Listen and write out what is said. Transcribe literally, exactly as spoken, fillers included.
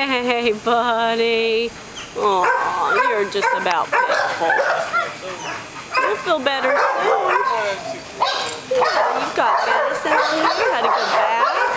Hey, buddy. Aw, you're just about pitiful. You'll feel better soon. Yeah, you've got medicine on you. You had a good bath.